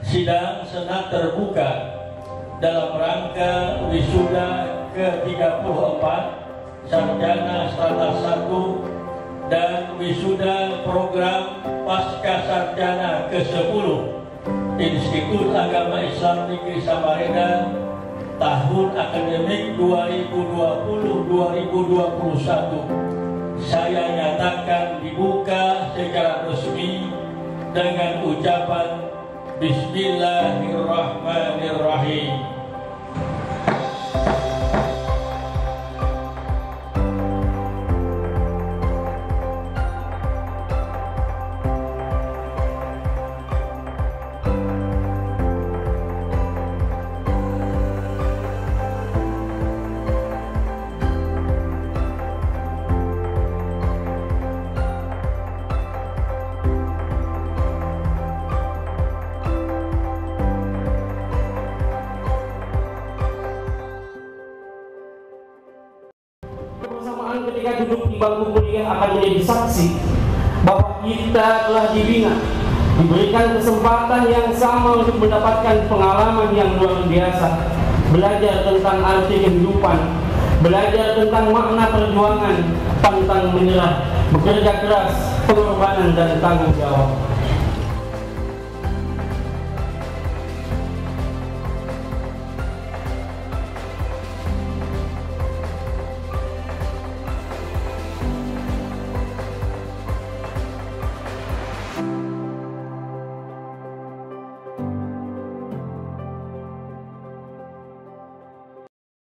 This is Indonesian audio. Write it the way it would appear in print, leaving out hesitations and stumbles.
Sidang Senat terbuka dalam rangka wisuda ke-34 Sarjana Strata 1 dan wisuda program Pasca Sarjana ke-10 Institut Agama Islam Negeri Samarinda tahun akademik 2020-2021 saya nyatakan dibuka secara resmi dengan ucapan Bismillahirrahmanirrahim. Kebersamaan ketika duduk di bangku kuliah akan menjadi saksi bahwa kita telah dibina, diberikan kesempatan yang sama untuk mendapatkan pengalaman yang luar biasa, belajar tentang arti kehidupan, belajar tentang makna perjuangan, pantang menyerah, bekerja keras, pengorbanan dan tanggung jawab.